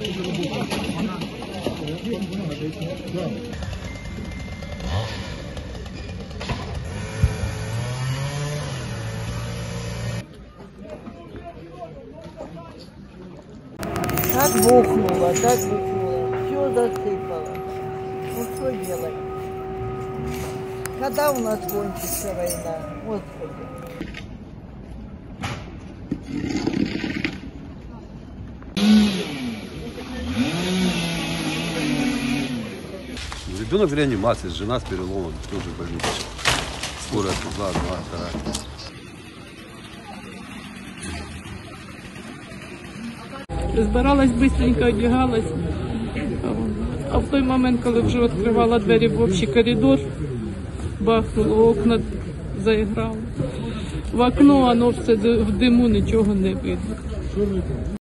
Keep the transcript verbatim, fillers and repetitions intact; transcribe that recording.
Так бухнуло, так бухнуло, все засыпало. Ну что делать? Когда у нас кончится война? Господи. Ребенок в реанимации, жена с переломом, тоже в больнице. Скорая туда, два, вторая. Збиралась, швидко одягалась, а в той момент, коли вже відкривала двері в общий коридор, бахнуло, окна заіграло. В окно, воно все в диму, нічого не видно.